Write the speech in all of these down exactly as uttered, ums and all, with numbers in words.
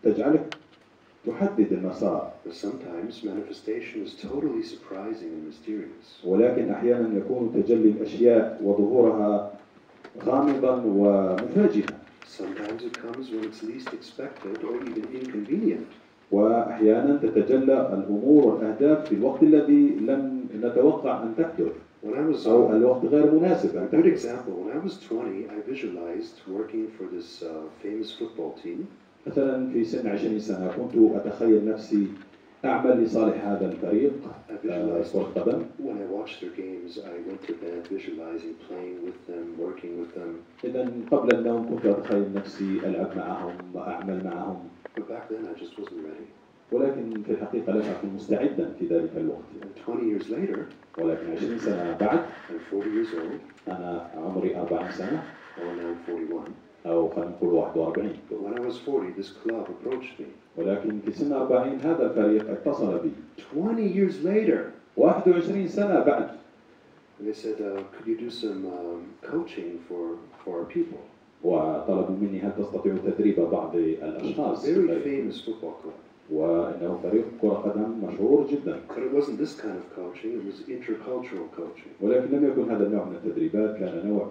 تجعلك تحدد المسار. But sometimes manifestation is totally surprising and mysterious. ولكن أحيانا يكون تجلي الأشياء وظهورها غامضا ومفاجئا. Sometimes it comes when it's least expected or even inconvenient. وأحيانا تتجلى الأمور والأهداف في الوقت الذي لم نتوقع أن تحدث When I was, أو الوقت غير مناسب أن a good تحدث. example, when I was twenty, I visualized working for this uh, famous football team. مثلا في سن عشرين سنة كنت أتخيل نفسي أعمل لصالح هذا الفريق كرة قدم. When I watched their games, I went to bed visualizing playing with them, working with them. إذا قبل النوم كنت أتخيل نفسي ألعب معهم وأعمل معهم. But back then I just wasn't ready. ولكن في الحقيقة لم أكن مستعدا في ذلك الوقت. And twenty years later, ولكن عشرين سنة بعد I'm forty years old. أنا عمري أربعين سنة. Or now I'm forty-one. أو خلينا نقول واحد وأربعين. But when I was forty, this club approached me. ولكن في سن أربعين هذا الفريق اتصل بي. twenty years later. واحد وعشرين سنة بعد. And they said, uh, could you do some um, coaching for for our people? وطلبوا مني هل تستطيع تدريب بعض الأشخاص. Very famous football club. وإنه فريق كرة قدم مشهور جدا. But it wasn't this kind of coaching, it was intercultural coaching. ولكن لم يكن هذا النوع من التدريبات، كان نوع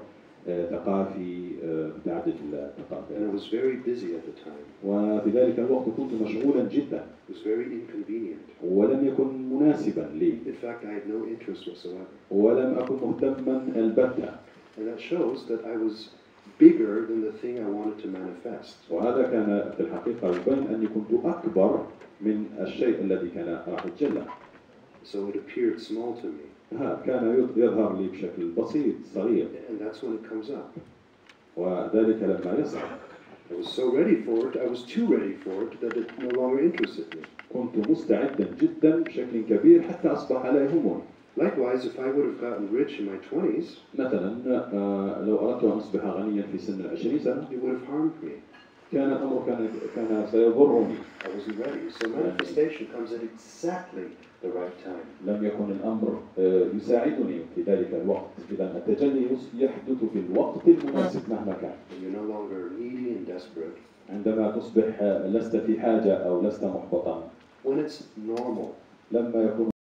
ثقافي متعدد الثقافات. And I was very busy at the time. وفي ذلك الوقت كنت مشغولا جدا. It was very inconvenient. ولم يكن مناسبا لي. In fact, I had no interest whatsoever. ولم أكن مهتما البتة. And that shows that I was bigger than the thing I wanted to manifest. وهذا كان في الحقيقة يبين أني كنت أكبر من الشيء الذي كان راح يتجلى. So it appeared small to me. ها كان يظهر لي بشكل بسيط صغير. And that's when it comes up. وذلك لما يصعد. I was so ready for it, I was too ready for it that it no longer interested me. كنت مستعدا جدا بشكل كبير حتى أصبح لا يهمني. Likewise, if I would have gotten rich in my twenties, مثلا لو أردت أن أصبح غنيا في سن العشرين سنة it would have harmed me. كان الأمر كان كان سيضرني. I wasn't ready. So manifestation comes at exactly the right time. لم يكن الأمر يساعدني في ذلك الوقت. إذا التجلي يحدث في الوقت المناسب مهما كان. When you're no longer needy and desperate. عندما تصبح لست في حاجة أو لست محبطا. When it's normal. لما يكون